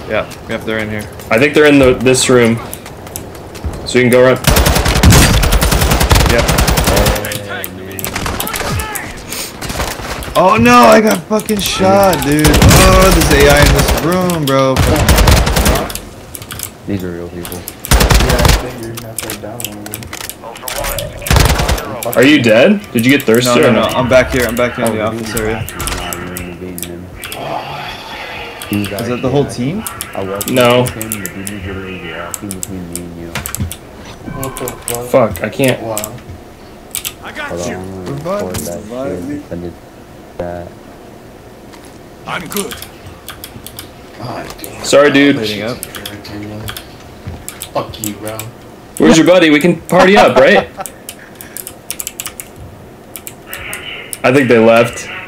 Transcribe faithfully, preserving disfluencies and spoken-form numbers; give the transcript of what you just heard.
Yeah, yep, they're in here. I think they're in the this room. So you can go run. Yep. Oh no, I got fucking shot, dude. Oh, there's A I in this room, bro. These are real people. Yeah, I think you're halfway down already. Are you dead? Did you get thirsty No, or no, no. not? I'm back here. I'm back here in the office area. Is that the whole team? No. What the fuck? Fuck, I can't. Wow. I got you. I'm good. God damn. Sorry, dude. Waiting up. Fuck you, bro. Where's your buddy? We can party up, right? I think they left.